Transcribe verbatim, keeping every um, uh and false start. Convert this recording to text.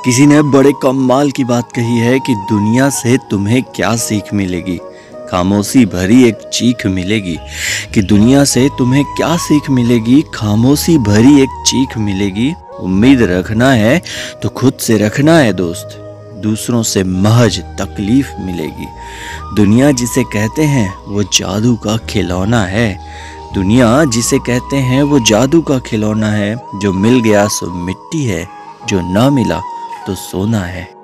किसी ने बड़े कमाल की बात कही है कि दुनिया से तुम्हें क्या सीख मिलेगी, खामोशी भरी एक चीख मिलेगी। कि दुनिया से तुम्हें क्या सीख मिलेगी, खामोशी भरी एक चीख मिलेगी। उम्मीद रखना है तो खुद से रखना है दोस्त, दूसरों से महज तकलीफ मिलेगी। दुनिया जिसे कहते हैं वो जादू का खिलौना है, दुनिया जिसे कहते हैं वो जादू का खिलौना है। जो मिल गया सो मिट्टी है, जो ना मिला तो सोना है।